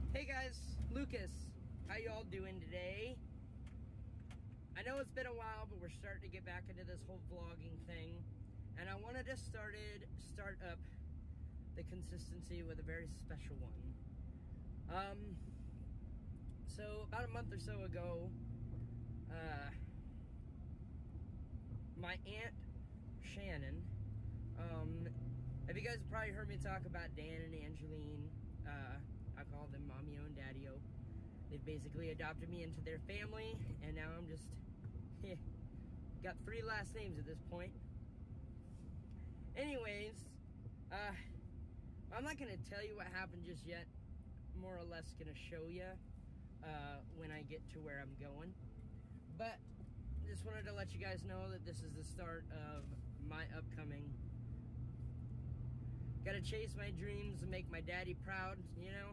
Hey guys, Lucas. How y'all doing today? I know it's been a while, but we're starting to get back into this whole vlogging thing. And I wanted to start up the consistency with a very special one. So about a month or so ago, my Aunt Shannon, have you guys probably heard me talk about Dan and Angeline? I call them Mommy-O and Daddy-O. They've basically adopted me into their family, and now I'm just, got 3 last names at this point. Anyways, I'm not gonna tell you what happened just yet. More or less gonna show you when I get to where I'm going. But just wanted to let you guys know that this is the start of my upcoming. Gotta chase my dreams and make my daddy proud, you know?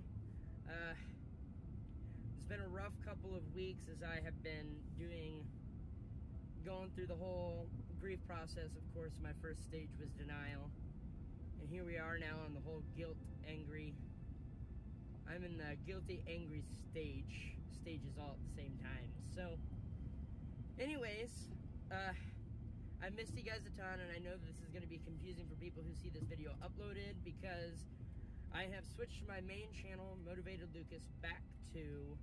It's been a rough couple of weeks as I have been going through the whole grief process. Of course, my first stage was denial. And here we are now on the whole angry. I'm in the guilty, angry stages all at the same time. So, anyways, I missed you guys a ton, and I know this is going to be confusing for people who see this video uploaded because I have switched my main channel, MotivatedLucas, back to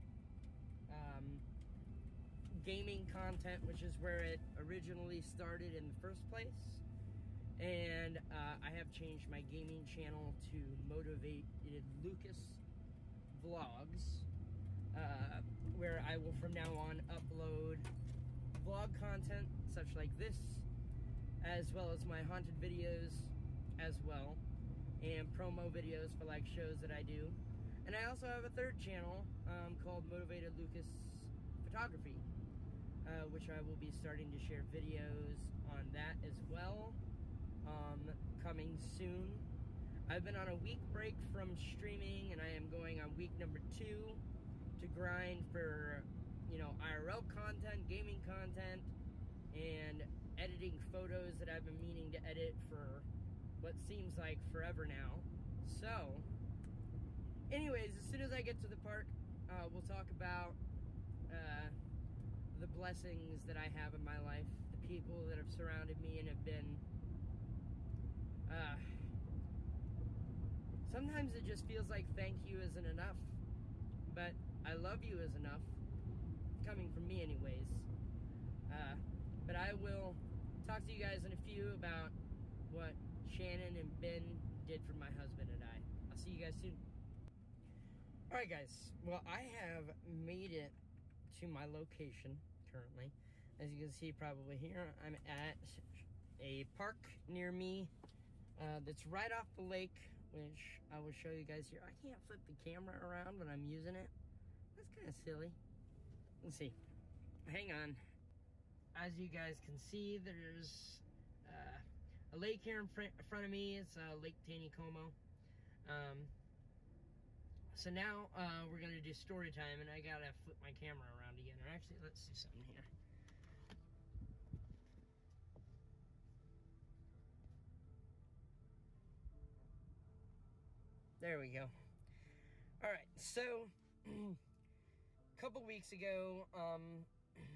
gaming content, which is where it originally started in the first place. And I have changed my gaming channel to MotivatedLucas Vlogs, where I will from now on upload vlog content such like this, as well as my haunted videos as well, and promo videos for like shows that I do. And I also have a third channel called MotivatedLucas Photography, which I will be starting to share videos on that as well, coming soon. I've been on a week break from streaming, and I am going on week number 2 to grind for, you know, IRL content, gaming content, and editing photos that I've been meaning to edit for what seems like forever now. So, anyways, as soon as I get to the park, we'll talk about the blessings that I have in my life, the people that have surrounded me and have been, sometimes it just feels like thank you isn't enough, but I love you is enough, coming from me anyways. But I will talk to you guys in a few about what Shannon and Ben did for my husband and I. I'll see you guys soon. Alright guys, well, I have made it to my location currently. As you can see probably here, I'm at a park near me that's right off the lake, which I will show you guys here. I can't flip the camera around when I'm using it. That's kind of silly. Let's see. Hang on. As you guys can see, there's a lake here in front of me. It's Lake Taneycomo. So now we're gonna do story time, and I gotta flip my camera around again. Or actually, let's do something here. There we go. All right, so a couple weeks ago,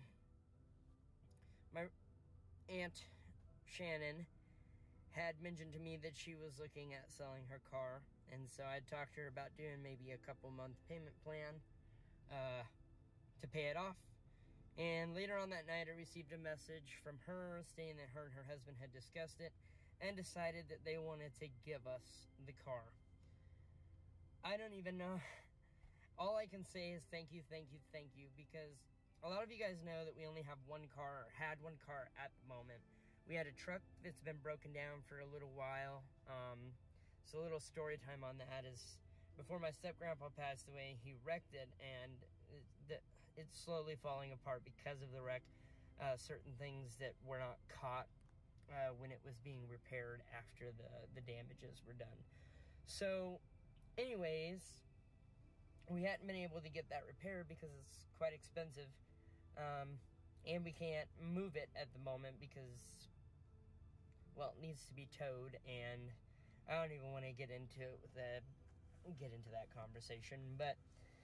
my Aunt Shannon had mentioned to me that she was looking at selling her car, and so I talked to her about doing maybe a couple-month payment plan to pay it off. And later on that night, I received a message from her stating that her and her husband had discussed it and decided that they wanted to give us the car. I don't even know. All I can say is thank you, thank you, thank you, because a lot of you guys know that we only have one car, or had one car at the moment. We had a truck that's been broken down for a little while. So a little story time on that is, before my step-grandpa passed away, he wrecked it, and it's slowly falling apart because of the wreck. Certain things that were not caught when it was being repaired after the damages were done. So, anyways, we hadn't been able to get that repaired because it's quite expensive. And we can't move it at the moment because, well, it needs to be towed, and I don't even want to get into that conversation. But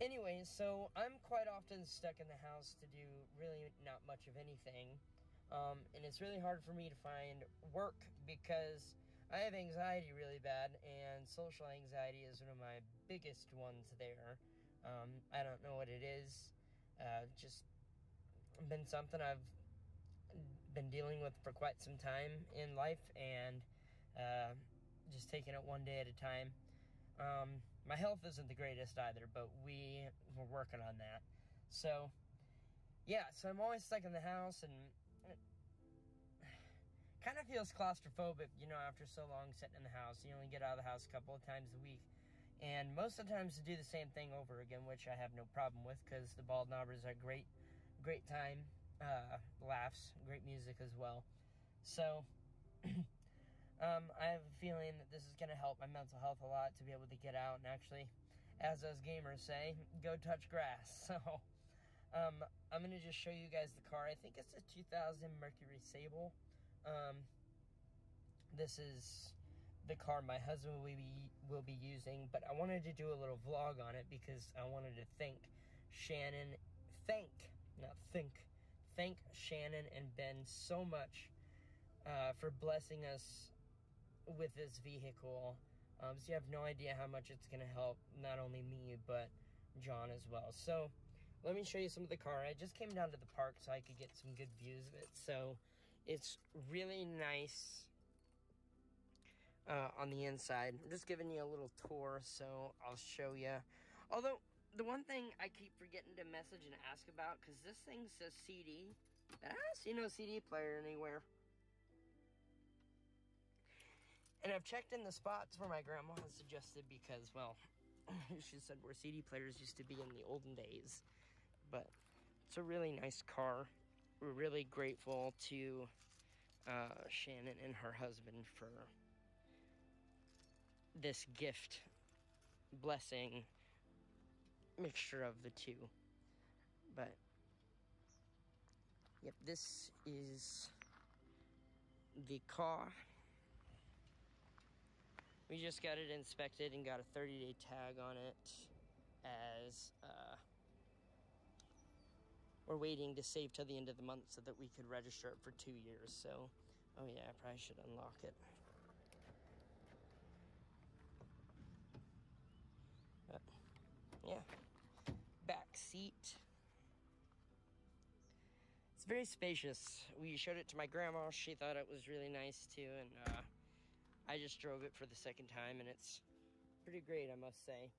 Anyways, so I'm quite often stuck in the house to do really not much of anything. And it's really hard for me to find work because I have anxiety really bad, and social anxiety is one of my biggest ones there. I don't know what it is. Just been something I've been dealing with for quite some time in life, and just taking it one day at a time. My health isn't the greatest either, but we're working on that. So, yeah, so I'm always stuck in the house, and it kind of feels claustrophobic, you know, after so long sitting in the house. You only get out of the house a couple of times a week, and most of the times to do the same thing over again, which I have no problem with, because the Bald Knobbers are great time, laughs, great music as well. So, I have a feeling that this is going to help my mental health a lot, to be able to get out and actually, as us gamers say, go touch grass. So, I'm going to just show you guys the car. I think it's a 2000 Mercury Sable. This is the car my husband will be using, but I wanted to do a little vlog on it because I wanted to thank Shannon and Ben so much for blessing us with this vehicle. So you have no idea how much it's going to help not only me but John as well. So let me show you some of the car. I just came down to the park so I could get some good views of it. So it's really nice on the inside. I'm just giving you a little tour, so I'll show you. Although the one thing I keep forgetting to message and ask about, because this thing says CD, but I don't see no CD player anywhere. And I've checked in the spots where my grandma has suggested, because, well, she said where CD players used to be in the olden days. But it's a really nice car. We're really grateful to Shannon and her husband for this gift, blessing, mixture of the two. But, yep, this is the car. We just got it inspected and got a 30-day tag on it, as we're waiting to save till the end of the month so that we could register it for 2 years. So, oh yeah, I probably should unlock it. But, yeah, back seat. It's very spacious. We showed it to my grandma. She thought it was really nice too, and I just drove it for the second time, and it's pretty great, I must say.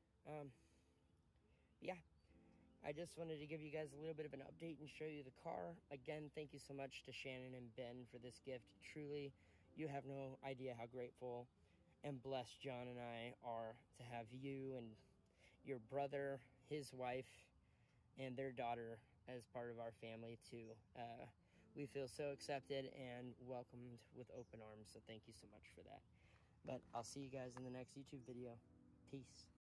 Yeah, I just wanted to give you guys a little bit of an update and show you the car. Again, thank you so much to Shannon and Ben for this gift. Truly, you have no idea how grateful and blessed John and I are to have you and your brother, his wife, and their daughter as part of our family too. We feel so accepted and welcomed with open arms, so thank you so much for that. But I'll see you guys in the next YouTube video. Peace.